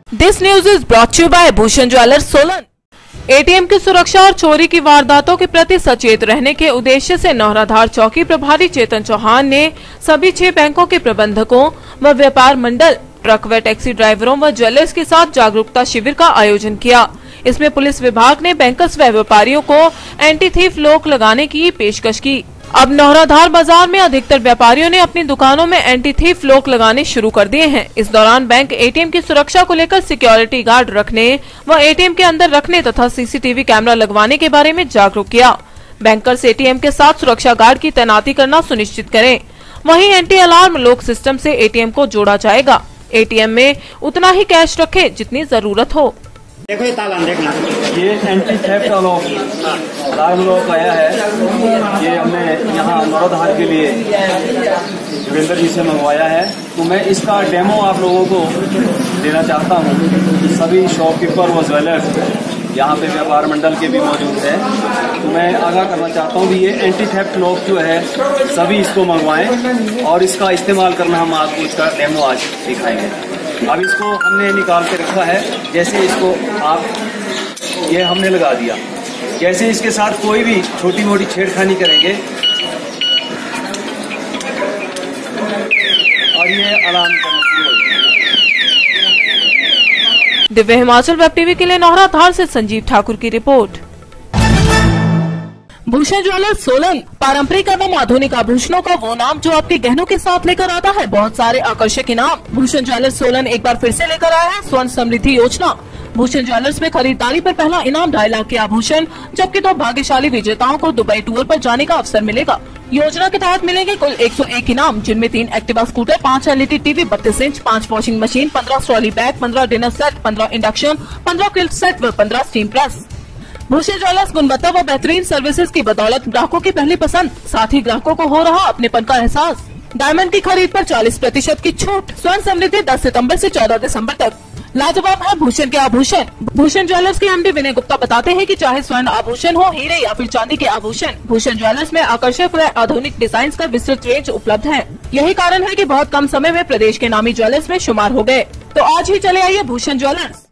This news is brought you by Bhushan jewellers Solan. ATM की सुरक्षा और चोरी की वारदातों के प्रति सचेत रहने के उद्देश्य से नौराधार चौकी प्रभारी चेतन चौहान ने सभी 6 बैंकों के प्रबंधकों व व्यापार मंडल, ट्रक व टैक्सी ड्राइवरों व ज्वेलर्स के साथ जागरूकता शिविर का आयोजन किया। इसमें पुलिस विभाग ने बैंकर्स व व्यापारियों को एंटी थीफ लॉक लगाने की पेशकश की। अब नौराधार बाजार में अधिकतर व्यापारियों ने अपनी दुकानों में एंटी थीफ लॉक लगाने शुरू कर दिए हैं। इस दौरान बैंक एटीएम की सुरक्षा को लेकर सिक्योरिटी गार्ड रखने व एटीएम के अंदर रखने तथा सीसीटीवी कैमरा लगवाने के बारे में जागरूक किया। बैंकर्स एटीएम के साथ सुरक्षा गार्ड की तैनाती करना सुनिश्चित करें। वहीं एंटी अलार्म लॉक सिस्टम से एटीएम को जोड़ा जाएगा। एटीएम में उतना ही कैश रखें जितनी जरूरत हो। देखो ये ताला देखना, ये एंटी थेफ्ट अलार्म लॉक आया है। ये हमने यहाँ नौराधार के लिए जोगिंदर जी से मंगवाया है। तो मैं इसका डेमो आप लोगों को देना चाहता हूँ। सभी शॉपकीपर व ज्वेलर्स यहाँ पे व्यापार मंडल के भी मौजूद है। तो मैं आगाह करना चाहता हूँ कि ये एंटी थेफ्ट लॉक जो है सभी इसको मंगवाएं और इसका इस्तेमाल करना हम आपको इसका डेमो आज दिखाएंगे। अब इसको हमने निकाल के रखा है। जैसे इसको आप ये हमने लगा दिया, जैसे इसके साथ कोई भी छोटी मोटी छेड़खानी करेंगे और ये alarm Divya Himachal web TV के लिए नौराधार से संजीव ठाकुर की रिपोर्ट। भूषण ज्वेलर्स सोलन पारंपरिक एवं आधुनिक आभूषणों का वो नाम जो आपके गहनों के साथ लेकर आता है बहुत सारे आकर्षक इनाम। भूषण ज्वेलर्स सोलन एक बार फिर से लेकर आया है स्वर्ण समृद्धि योजना। भूषण ज्वेलर्स में खरीदारी पर पहला इनाम 2.5 लाख के आभूषण, जबकि 2 भाग्यशाली विजेताओं को दुबई टूर पर जाने का अवसर मिलेगा। योजना के तहत मिलेंगे कुल 101 इनाम, जिनमें 3 Activa scooter, 5 LED TV, 32 inch, 5 washing machine, 15 trolley bag, 15 dinner set, 15 induction, 15 quilt set व 15 स्टीम प्रेस। भूषण ज्वेलर्स गुणवत्ता व बेहतरीन सर्विसेज की बदौलत ग्राहकों की पहली पसंद, साथ ही ग्राहकों को हो रहा अपनेपन का एहसास। डायमंड की खरीद पर 40% की छूट। स्वर्ण समृद्धि 10 सितंबर से 14 दिसंबर तक। लाजवाब है भूषण के आभूषण। भूषण ज्वेलर्स के एमडी विनय गुप्ता बताते हैं कि चाहे स्वर्ण आभूषण हो, हीरे या फिर चांदी के आभूषण, भूषण ज्वेलर्स में आकर्षक व आधुनिक डिजाइन का विस्तृत रेंज उपलब्ध है। यही कारण है कि बहुत कम समय में प्रदेश के नामी ज्वेलर्स में शुमार हो गए। तो आज ही चले आइए भूषण ज्वेलर्स।